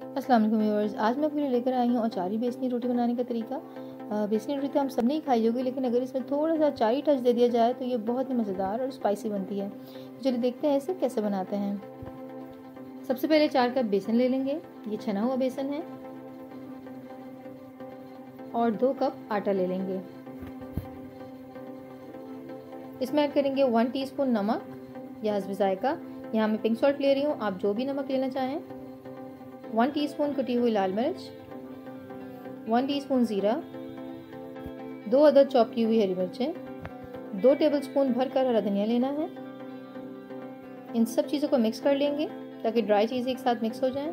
अस्सलाम वालेकुम व्यूअर्स, आज मैं आपके लिए लेकर आई हूँ अचारी बेसनी रोटी बनाने का तरीका। बेसनी रोटी तो हम सब नहीं खाई होगी, लेकिन अगर इसमें थोड़ा सा अचारी टच दे दिया जाए तो ये बहुत ही मज़ेदार और स्पाइसी बनती है। तो चलिए देखते हैं इसे कैसे बनाते हैं। सबसे पहले 4 कप बेसन ले लेंगे, ये छना हुआ बेसन है, और 2 कप आटा ले लेंगे। इसमें ऐड करेंगे 1 टीस्पून नमक या हस्ब जायका। यहाँ मैं पिंक सॉल्ट ले रही हूँ, आप जो भी नमक लेना चाहें। 1 टीस्पून कुटी हुई लाल मिर्च, 1 टीस्पून जीरा, 2 अदद चॉप की हुई हरी मिर्चें, 2 टेबलस्पून भरकर हरा धनिया लेना है। इन सब चीज़ों को मिक्स कर लेंगे ताकि ड्राई चीज़ें एक साथ मिक्स हो जाएं।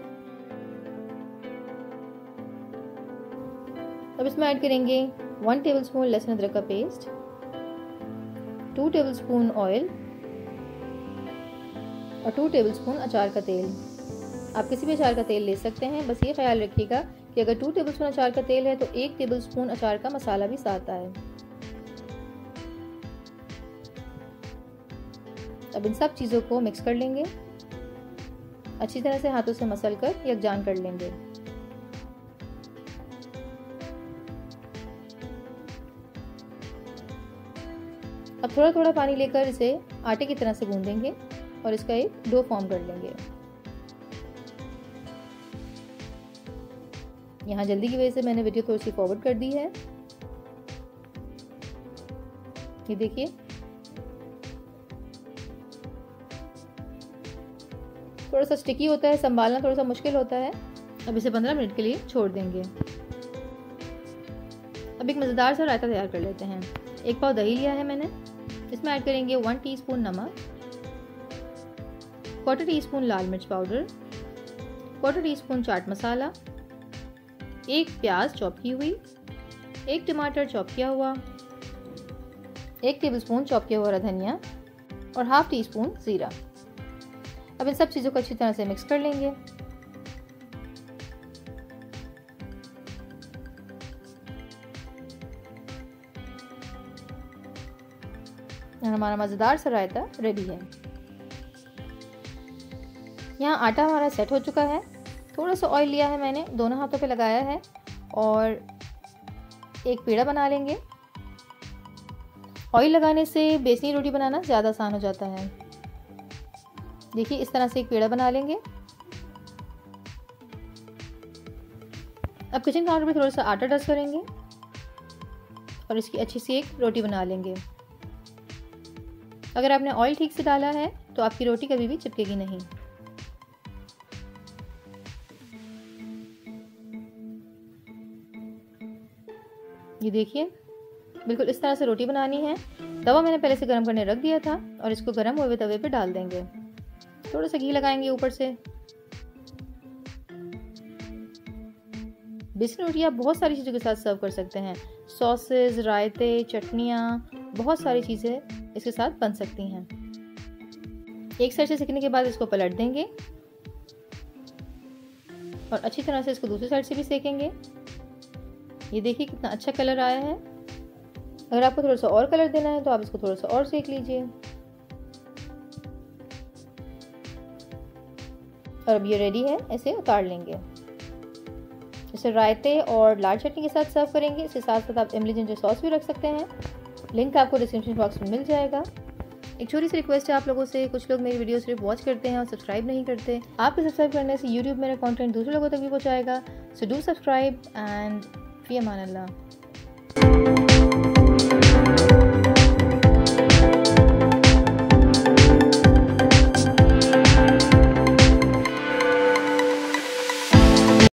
अब इसमें ऐड करेंगे 1 टेबलस्पून लहसुन अदरक का पेस्ट, 2 टेबलस्पून ऑयल और 2 टेबलस्पून अचार का तेल। आप किसी भी अचार का तेल ले सकते हैं, बस ये ख्याल रखिएगा कि अगर 2 टेबलस्पून अचार का तेल है तो 1 टेबलस्पून अचार का मसाला भी साथ आए। अब इन सब चीज़ों को मिक्स कर लेंगे, अच्छी तरह से हाथों से मसल कर यकजान कर लेंगे। अब थोड़ा थोड़ा पानी लेकर इसे आटे की तरह से गूंदेंगे और इसका एक डो फॉर्म कर लेंगे। यहाँ जल्दी की वजह से मैंने वीडियो थोड़ी सी फॉरवर्ड कर दी है। ये देखिए, थोड़ा सा स्टिकी होता है, संभालना थोड़ा सा मुश्किल होता है। अब इसे 15 मिनट के लिए छोड़ देंगे। अब एक मज़ेदार सा रायता तैयार कर लेते हैं। 1 पाव दही लिया है मैंने, इसमें ऐड करेंगे 1 टीस्पून नमक, 1/4 टीस्पून लाल मिर्च पाउडर, 1/4 टीस्पून चाट मसाला, 1 प्याज चॉप की हुई, 1 टमाटर चॉप किया हुआ, 1 टेबलस्पून चॉप किया हुआ हरा धनिया और ½ टीस्पून जीरा। अब इन सब चीज़ों को अच्छी तरह से मिक्स कर लेंगे। हमारा मज़ेदार सा रायता रेडी है। यहाँ आटा हमारा सेट हो चुका है। थोड़ा सा ऑयल लिया है मैंने, दोनों हाथों पे लगाया है और एक पेड़ा बना लेंगे। ऑयल लगाने से बेसनी रोटी बनाना ज़्यादा आसान हो जाता है। देखिए, इस तरह से एक पेड़ा बना लेंगे। अब किचन काउंटर पे थोड़ा सा आटा डस्ट करेंगे और इसकी अच्छी सी एक रोटी बना लेंगे। अगर आपने ऑयल ठीक से डाला है तो आपकी रोटी कभी भी चिपकेगी नहीं। ये देखिए, बिल्कुल इस तरह से रोटी बनानी है। तवा मैंने पहले से गर्म करने रख दिया था और इसको गर्म हुए तवे पे डाल देंगे। थोड़ा सा घी लगाएंगे ऊपर से। बेसनी रोटी आप बहुत सारी चीज़ों के साथ सर्व कर सकते हैं। सॉसेज, रायते, चटनियाँ, बहुत सारी चीज़ें इसके साथ बन सकती हैं। एक साइड से सेकने के बाद इसको पलट देंगे और अच्छी तरह से इसको दूसरी साइड से भी सेकेंगे। ये देखिए कितना अच्छा कलर आया है। अगर आपको थोड़ा सा और कलर देना है तो आप इसको थोड़ा सा और सेक लीजिए। और अब ये रेडी है, इसे उतार लेंगे। इसे रायते और लाल चटनी के साथ सर्व करेंगे। इसके साथ साथ आप इमली जिंजर सॉस भी रख सकते हैं, लिंक आपको डिस्क्रिप्शन बॉक्स में मिल जाएगा। एक छोटी सी रिक्वेस्ट है आप लोगों से, कुछ लोग मेरी वीडियो सिर्फ वॉच करते हैं और सब्सक्राइब नहीं करते। आपके सब्सक्राइब करने से यूट्यूब मेरा कंटेंट दूसरे लोगों तक भी पहुंचाएगा। सो डू सब्सक्राइब एंड फी अमान अल्लाह।